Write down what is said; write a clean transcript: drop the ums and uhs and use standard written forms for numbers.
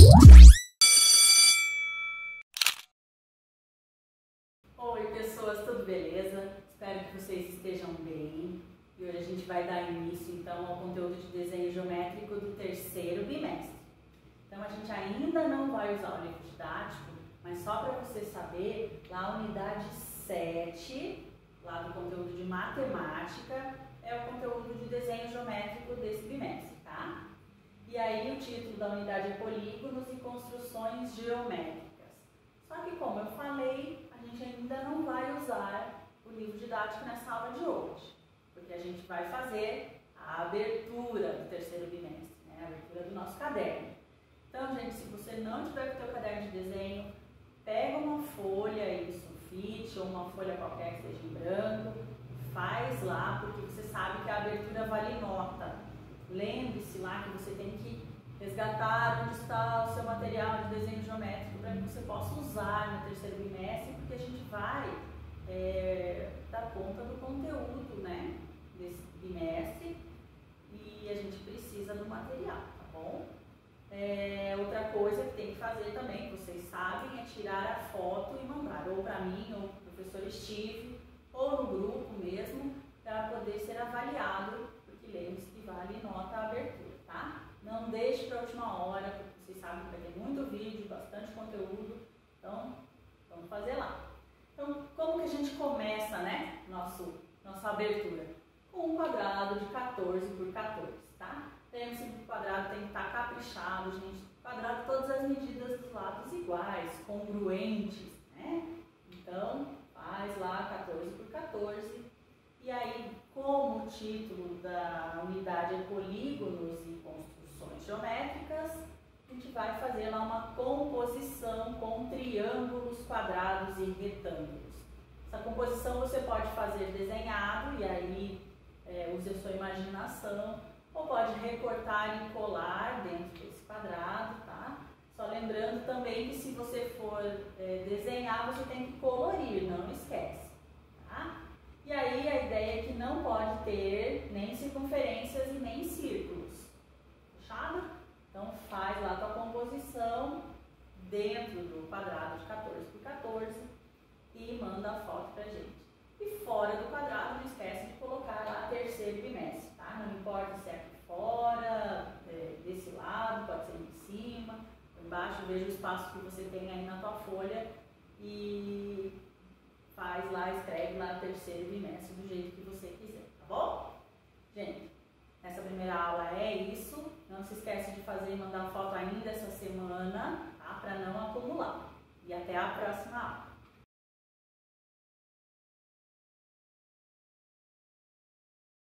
Oi pessoas, tudo beleza? Espero que vocês estejam bem. E hoje a gente vai dar início então ao conteúdo de desenho geométrico do terceiro bimestre. Então a gente ainda não vai usar o livro didático, mas só para você saber, lá a unidade 7, lá do conteúdo de matemática, é o conteúdo de desenho geométrico desse bimestre, tá? E aí o título da unidade é Polígonos e Construções Geométricas. Só que como eu falei, a gente ainda não vai usar o livro didático nessa aula de hoje, porque a gente vai fazer a abertura do terceiro bimestre, né? A abertura do nosso caderno. Então, gente, se você não tiver com o seu caderno de desenho, pega uma folha aí de sulfite ou uma folha qualquer que seja em branco, faz lá, porque você sabe que a abertura vale nota. Lembre-se lá que você tem que resgatar onde está o seu material de desenho geométrico para que você possa usar no terceiro bimestre, porque a gente vai dar conta do conteúdo, né, desse bimestre e a gente precisa do material, tá bom? Outra coisa que tem que fazer também, vocês sabem, é tirar a foto e mandar ou para mim ou para o professor Steve ou no grupo mesmo, para poder ser avaliado, porque lembre-se que vale nota a abertura, tá? Não deixe para a última hora, porque vocês sabem que vai ter muito vídeo, bastante conteúdo, então vamos fazer lá. Então, como que a gente começa, né, nossa abertura? Com um quadrado de 14 por 14, tá? Lembre-se que o quadrado tem que estar caprichado, gente. Quadrado, todas as medidas dos lados iguais, congruentes, né? Então, faz lá 14 por 14. E aí, como o título da unidade é Polígonos e Construções Geométricas, a gente vai fazer lá uma composição com triângulos, quadrados e retângulos. Essa composição você pode fazer desenhado, e aí use a sua imaginação, ou pode recortar e colar dentro desse quadrado, tá? Só lembrando também que se você for desenhar, você tem que colorir, não esquece, tá? E aí a ideia é que não pode ter nem circunferências e nem círculos, fechado? Então faz lá a tua composição dentro do quadrado de 14 por 14 e manda a foto pra gente. E fora do quadrado, não esquece de colocar lá terceiro bimestre, tá? Não importa se é aqui fora, desse lado, pode ser em cima, embaixo, veja o espaço que você tem aí na tua folha e faz lá, escreve lá terceiro bimestre do jeito que você quiser, tá bom? Gente, essa primeira aula é isso. Não se esquece de fazer e mandar foto ainda essa semana,